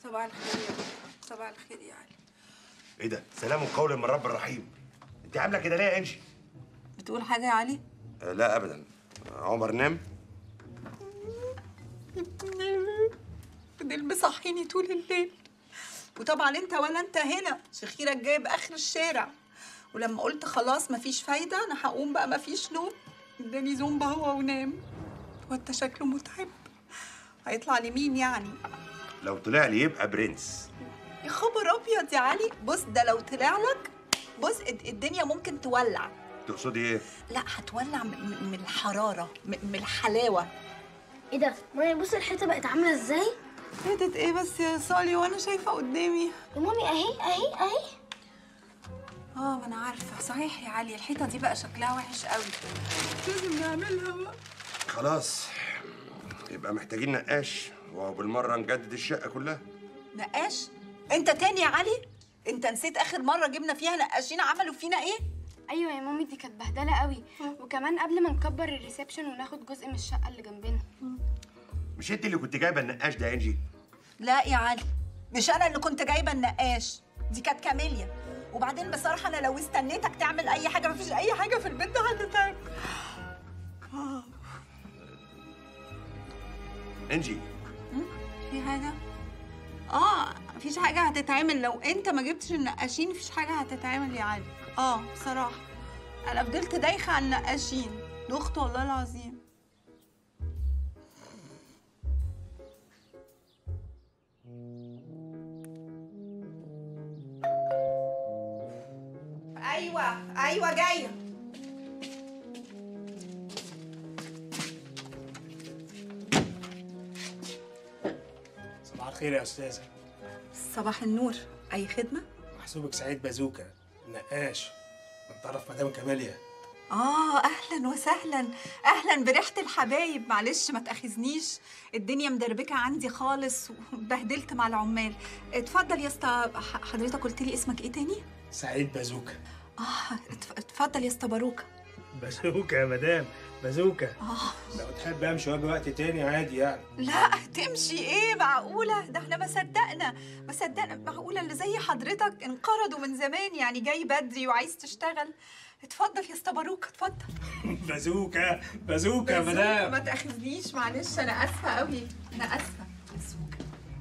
صباح الخير يا صباح الخير يا علي. ايه ده؟ سلام قول من رب الرحيم. انت عامله كده ليه يا انجي؟ بتقول حاجه يا علي؟ لا ابدا. عمر نام؟ فضل مصحيني طول الليل، وطبعا انت ولا انت هنا، شخيرك جايب اخر الشارع. ولما قلت خلاص مفيش فايده، انا هقوم بقى مفيش نوم، اداني زومبا هو ونام. وانت شكله متعب، هيطلع لمين يعني؟ لو طلع لي يبقى برنس. يا خبر ابيض يا علي، بص ده لو طلع لك، بص الدنيا ممكن تولع. تقصدي ايه؟ لا هتولع من الحراره، من الحلاوه. ايه ده؟ مامي بص الحيطه بقت عامله ازاي؟ فاتت ايه بس يا صالي وانا شايفه قدامي؟ يا مامي اهي. ما انا عارفه صحيح يا علي، الحيطه دي بقى شكلها وحش قوي، لازم نعملها بقى. خلاص يبقى محتاجين نقاش، وبالمره نجدد الشقه كلها. نقاش؟ انت تاني يا علي؟ انت نسيت اخر مره جبنا فيها نقاشين عملوا فينا ايه؟ ايوه يا مامي دي كانت بهدله قوي، وكمان قبل ما نكبر الريسبشن وناخد جزء من الشقه اللي جنبنا. مش انت اللي كنت جايبه النقاش ده يا انجي؟ لا يا علي، مش انا اللي كنت جايبه النقاش، دي كانت كاميليا. وبعدين بصراحه انا لو استنيتك تعمل اي حاجه، مفيش اي حاجه في البيت ده هتتعمل. انجي في حاجه؟ مفيش حاجه هتتعمل لو انت ما جبتش النقاشين، مفيش حاجه هتتعمل يا علي. بصراحه انا فضلت دايخه على النقاشين، دخت والله العظيم. ايوه جايه. صباح الخير يا استاذه. صباح النور، اي خدمه؟ محسوبك سعيد بازوكا النقاش من طرف مدام كماليا. اهلا وسهلا، اهلا بريحه الحبايب. معلش ما تاخذنيش، الدنيا مدربكه عندي خالص وبهدلت مع العمال. اتفضل يا اسطى. حضرتك قلت لي اسمك ايه تاني؟ سعيد بازوكا. اتفضل يا اسطى باروكا. بازوكا يا مدام، بازوكا. لو تحب امشي واجي وقت تاني عادي يعني. لا تمشي ايه؟ معقوله؟ ده احنا ما صدقنا معقوله اللي زي حضرتك انقرضوا من زمان يعني، جاي بدري وعايز تشتغل. اتفضل يا اسطى باروكا اتفضل. بازوكا يا مدام. ما تاخذنيش معلش، انا اسفه قوي، انا اسفه. بازوكا.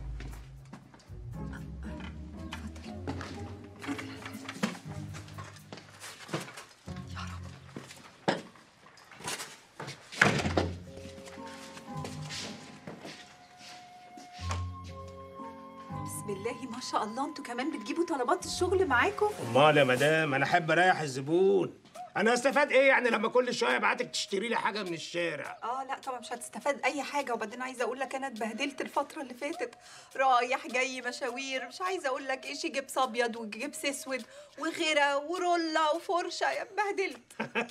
بسم الله ما شاء الله، انتوا كمان بتجيبوا طلبات الشغل معاكم؟ امال يا مدام، انا احب اريح الزبون. انا استفاد ايه يعني لما كل شويه ابعتك تشتري لي حاجه من الشارع؟ لا طبعا مش هتستفاد اي حاجه. وبعدين عايزه اقول لك انا اتبهدلت الفتره اللي فاتت، رايح جاي مشاوير، مش عايزه اقول لك ايش، جبس ابيض وجبس اسود وغيره ورولة وفرشه، اتبهدلت.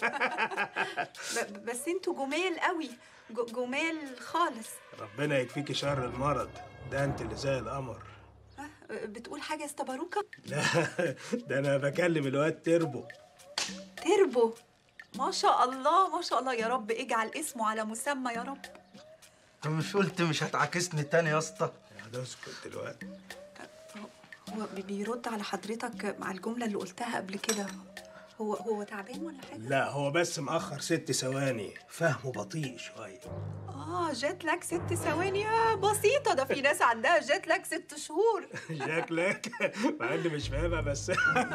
بس انتوا جمال قوي، جمال خالص. ربنا يكفيكي شر المرض ده، انت اللي زي القمر. بتقول حاجه يا اسطى باروكا؟ لا ده انا بكلم الواد تربو. تربو؟ ما شاء الله ما شاء الله، يا رب اجعل اسمه على مسمى يا رب. انت مش قلت مش هتعاكسني تاني يا اسطى؟ يا اسكت دلوقتي. هو بيرد على حضرتك مع الجمله اللي قلتها قبل كده. هو تعبان ولا حاجه؟ لا هو بس مأخر 6 ثواني، فهمه بطيء شويه. جات لك 6 ثواني؟ بسيطه، ده في ناس عندها جات لك 6 شهور. جات لك مع اني مش فاهمها بس.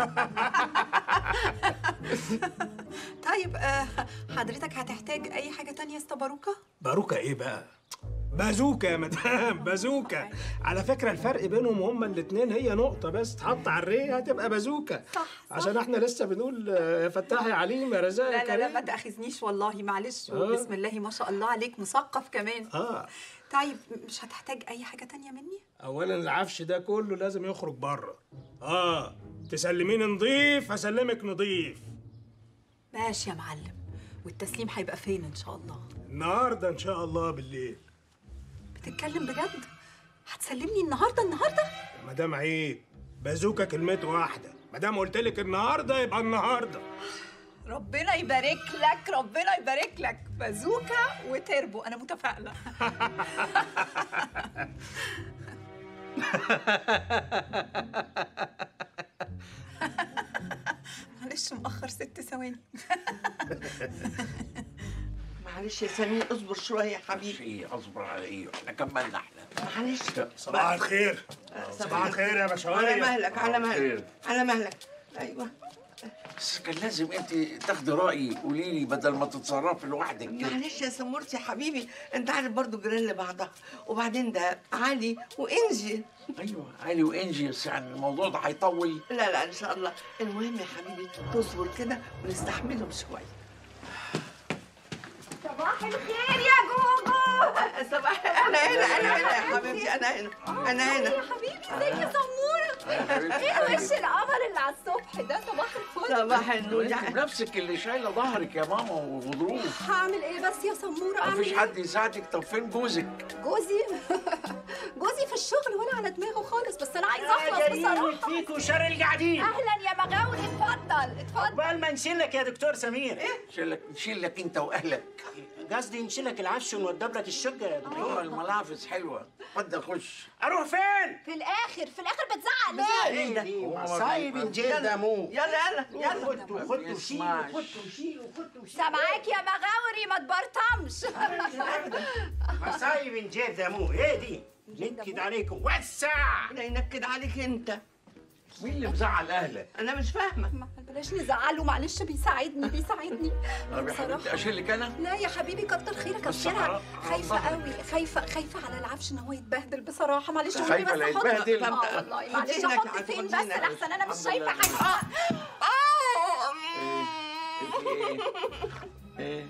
طيب حضرتك هتحتاج اي حاجه تانية يا اسطى باروكا؟ باروكا ايه بقى؟ بازوكا يا مدام، بازوكا. على فكره الفرق بينهم هما الاثنين هي نقطه بس، تحط على الري هتبقى بازوكا. صح. عشان احنا لسه بنقول يا فتاح يا عليم يا رزاق يا كريم. لا ما تاخذنيش والله معلش. بسم الله ما شاء الله عليك، مثقف كمان. طيب مش هتحتاج اي حاجه تانية مني؟ اولا العفش ده كله لازم يخرج بره. تسلميني نضيف هسلمك نضيف. ماشي يا معلم. والتسليم هيبقى فين ان شاء الله؟ النهارده ان شاء الله بالليل. بتتكلم بجد؟ هتسلمني النهارده؟ مدام عيب، بازوكا كلمته واحده، مدام قلت لك النهارده يبقى النهارده. ربنا يبارك لك، ربنا يبارك لك. بازوكا وتربو، انا متفائله. معلش مؤخر 6 ثواني. معلش يا سمير اصبر شويه يا حبيبي. ايه اصبر على ايه؟ احنا كملنا احنا. معلش. صباح الخير. صباح الخير يا باشوية. على مهلك على مهلك على مهلك. ايوه بس كان لازم انت تاخدي رايي، قولي لي بدل ما تتصرفي لوحدك كده. معلش يا سمورتي يا حبيبي، انت عارف برضو جيران لبعضها، وبعدين ده علي وانجي. ايوه علي وانجي، بس يعني الموضوع ده هيطول. لا لا ان شاء الله. المهم يا حبيبي تصبر كده ونستحملهم شويه. صباح الخير يا جوجو. صباح. انا هنا يا حبيبتي، انا هنا يا حبيبي ازيك يا سموره؟ ايه وش القمر اللي على الصبح ده؟ صباح الفل. صباح النور. انت بنفسك اللي شايله ظهرك يا ماما وغضروف. هعمل ايه بس يا سموره؟ اعمل مفيش ايه؟ حد يساعدك. طب فين جوزك؟ جوزي جوزي في الشغل ولا على دماغه خالص، بس انا عايزه اخلص بصراحه. فيكوا شر القاعدين. اهلا يا مغاوري، اتفضل اتفضل. عقبال ما نشيلك يا دكتور سمير. نشيلك انت واهلك. قصدي نشيلك العفش ونوضب لك الشقه يا دكتور. ايوه الملافظ حلوه. اتفضل خش. اروح فين؟ في الاخر بتزعق ليه؟ ايه ده؟ دي مصايب الجيل ده مو. يلا خدوا شيلوا خدوا شيلوا. سامعاك يا مغاوري، ما تبرطمش. مصايب الجيل ده مو. ايه دي؟ نكد عليكم وسع. لا ينكد عليك انت. مين اللي مزعل اهلك؟ انا مش فاهمه. بلاش نزعله، معلش بيساعدني. طب يا حبيبتي اشيلك انا؟ لا يا حبيبي كتر خيرك، بس اصل انا خايفه حرام. قوي، خايفه على العفش ان هو يتبهدل بصراحه. معلش قولي خايفة بس لا احط. يتبهدل؟ والله معلش خدينك احط يا فين بس خدينك. لحسن انا مش الحمد شايفه لله. حاجه. ايه؟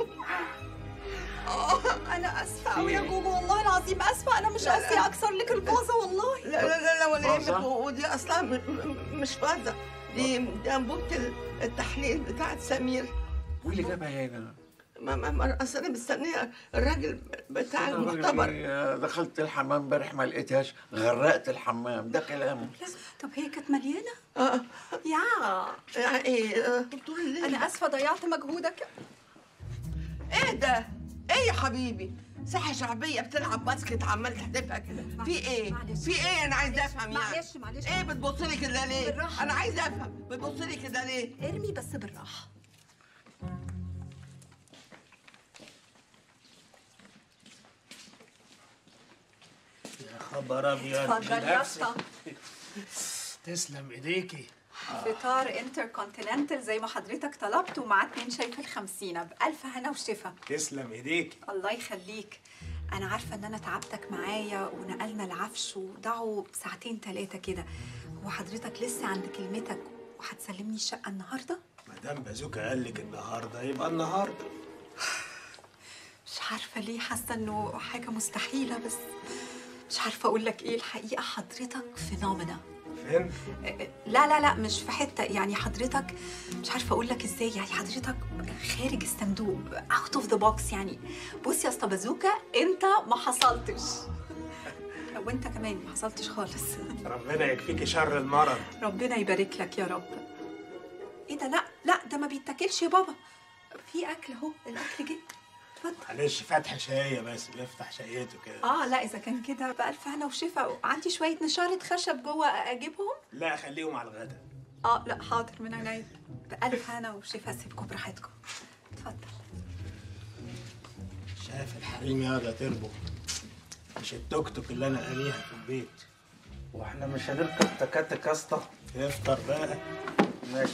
انا اسفه قوي يا جوجو، والله العظيم اسفه. انا مش قاسيه اكسر لك الفازه والله. لا ولا فازة؟ يهمك. ودي اصلا مش فازه، دي انبوبه التحليل بتاعت سمير. واللي جابها هنا؟ ما اصل انا مستنيه الراجل بتاع المختبر. دخلت الحمام امبارح ما لقيتهاش، غرقت الحمام. ده كلامه. طب هي كانت مليانه؟ اه يا ايه طول الليل. انا اسفه ضيعت مجهودك. ايه ده؟ ايه يا حبيبي؟ ساحه شعبيه بتلعب باسكت عمال تحدفها كده. في ايه؟ معلش. في ايه؟ انا عايزه افهم يعني. معلش ايه بتبص لي كده ليه؟ بالراحة. انا عايزه افهم بتبص لي كده ليه؟ ارمي بس بالراحه. يا خبر ابيض. اتفضل يا اسطى. تسلم ايديكي. فطار انتركونتيننتال زي ما حضرتك طلبت، ومعاه 2 شاي في ال50 بألف هنا وشفا. تسلم ايديكي. الله يخليك. أنا عارفة إن أنا تعبتك معايا ونقلنا العفش وضاعوا ساعتين 3 كده. هو حضرتك لسه عند كلمتك وهتسلمني الشقة النهاردة؟ مدام بازوكا قال لك النهارده يبقى النهارده. مش عارفة ليه حاسة إنه حاجة مستحيلة، بس مش عارفة أقول لك إيه. الحقيقة حضرتك فينومينا. فين؟ لا مش في حتة، يعني حضرتك مش عارفة أقول لك إزاي، يعني حضرتك خارج الصندوق، out of the box. يعني بص يا اسطى بازوكا، أنت ما حصلتش. وأنت كمان ما حصلتش خالص. ربنا يكفيكي شر المرض. ربنا يبارك لك يا رب. إيه ده؟ لا ده ما بيتاكلش يا بابا. في أكل أهو، الأكل جه. اتفضل. معلش فاتحه شايه بس بيفتح شايته كده. لا إذا كان كده بألف هنا وشفا. عندي شوية نشارة خشب جوه، أجيبهم؟ لا خليهم على الغدا. لا حاضر من عينيا. بألف هنا وشفا، سيبكم براحتكم. اتفضل. شايف الحريم ياضا تربو، مش التوك توك اللي انا قاريها في البيت. واحنا مش هنركب تكاتك يا اسطى؟ افطر بقى. ماشي.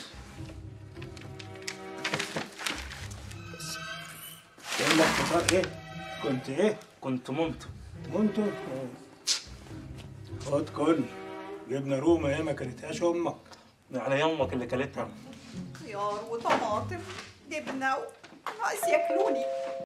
يقول لك فطار ايه؟ كنت ايه؟ كنت مامته. وانتوا؟ خد كل جبنه رومه ايه ما كلتهاش امك. على يمك اللي كلتها. خيار وطماطم جبنه ناقص ياكلوني.